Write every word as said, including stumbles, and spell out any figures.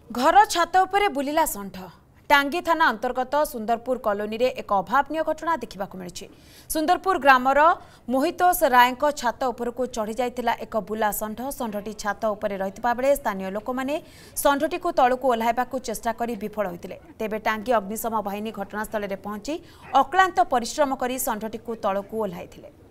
घर छात उपरे बुलिला षंढ। टांगी थाना अंतर्गत सुंदरपुर कॉलोनी रे एक अभावनीय घटना देखा मिली। सुंदरपुर ग्रामर मोहितोष राय छात उपरकू चढ़ी जाइतिला एक बुला षंढ। षंढटी छात उपरे रहितबा बेले स्थानीय लोक माने षंढटी को तळकू ओह्लाइबाकू चेष्टा करी विफल होइतिले। तेबे टांगी अग्निशम बाहिनी घटनास्थल रे पहुंची अक्लांत परिश्रम करी षंढटी को तळकू ओह्लाइतिले।